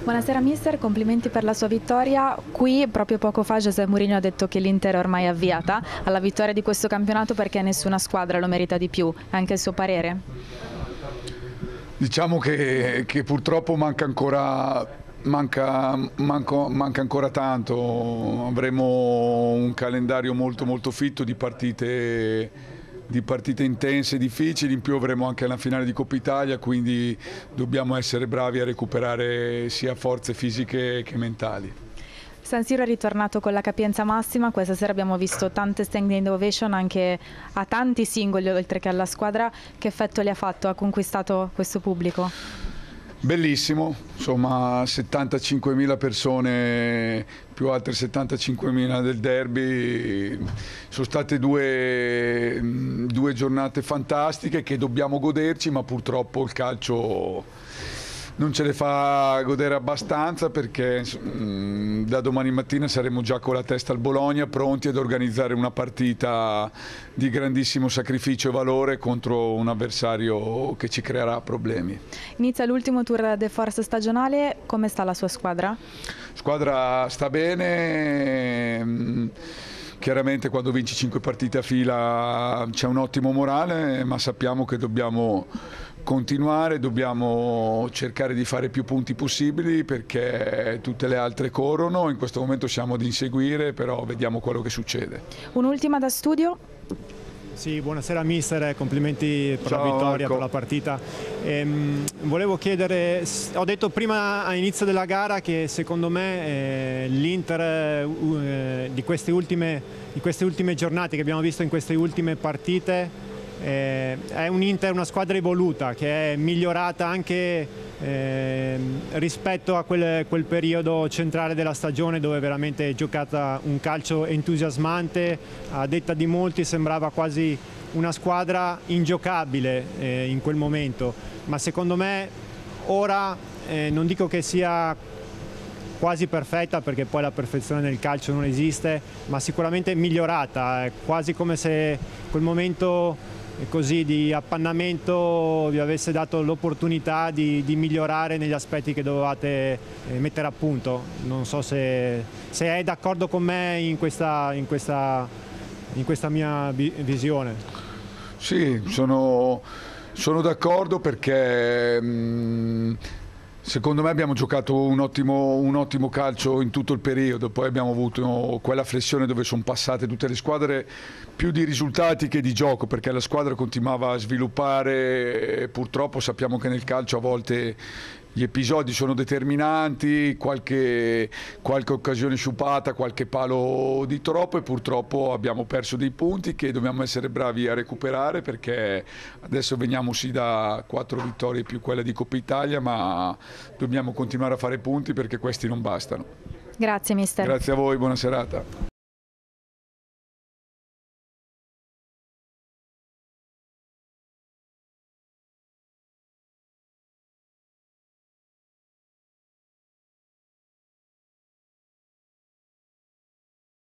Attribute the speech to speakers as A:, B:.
A: Buonasera mister, complimenti per la sua vittoria. Qui proprio poco fa José Mourinho ha detto che l'Inter è ormai avviata alla vittoria di questo campionato perché nessuna squadra lo merita di più. È anche il suo parere?
B: Diciamo che purtroppo manca ancora tanto. Avremo un calendario molto fitto di partite intense e difficili, in più avremo anche la finale di Coppa Italia, quindi dobbiamo essere bravi a recuperare sia forze fisiche che mentali.
A: San Siro è ritornato con la capienza massima, questa sera abbiamo visto tante standing ovation anche a tanti singoli oltre che alla squadra. Che effetto le ha fatto? Ha conquistato questo pubblico?
B: Bellissimo, insomma 75.000 persone più altre 75.000 del derby, sono state due giornate fantastiche che dobbiamo goderci, ma purtroppo il calcio non ce le fa godere abbastanza perché da domani mattina saremo già con la testa al Bologna, pronti ad organizzare una partita di grandissimo sacrificio e valore contro un avversario che ci creerà problemi.
A: Inizia l'ultimo tour de force stagionale, come sta la sua squadra?
B: La squadra sta bene. Chiaramente quando vinci 5 partite a fila c'è un ottimo morale, ma sappiamo che dobbiamo continuare, dobbiamo cercare di fare più punti possibili perché tutte le altre corrono, in questo momento siamo ad inseguire, però vediamo quello che succede.
A: Un'ultima da studio?
C: Sì, buonasera mister, complimenti per la vittoria, per la partita. Volevo chiedere, ho detto prima all'inizio della gara che secondo me l'Inter di queste ultime giornate che abbiamo visto in queste ultime partite è un Inter, una squadra evoluta che è migliorata anche rispetto a quel periodo centrale della stagione dove veramente è giocata un calcio entusiasmante. A detta di molti sembrava quasi una squadra ingiocabile in quel momento, ma secondo me ora non dico che sia quasi perfetta perché poi la perfezione nel calcio non esiste, ma sicuramente migliorata, è quasi come se quel momento così di appannamento vi avesse dato l'opportunità di migliorare negli aspetti che dovevate mettere a punto. Non so se è d'accordo con me in questa mia visione.
B: Sì, sono d'accordo perché secondo me abbiamo giocato un ottimo calcio in tutto il periodo, poi abbiamo avuto quella flessione dove sono passate tutte le squadre più di risultati che di gioco, perché la squadra continuava a sviluppare e purtroppo sappiamo che nel calcio a volte gli episodi sono determinanti, qualche occasione sciupata, qualche palo di troppo e purtroppo abbiamo perso dei punti che dobbiamo essere bravi a recuperare perché adesso veniamo sì da 4 vittorie più quella di Coppa Italia, ma dobbiamo continuare a fare punti perché questi non bastano.
A: Grazie mister.
B: Grazie a voi, buona serata.